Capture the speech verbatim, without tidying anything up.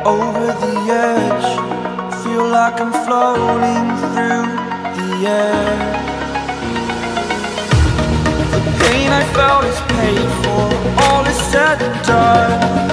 over the edge. Feel like I'm floating through the air. The pain I felt is paid for, all is said and done.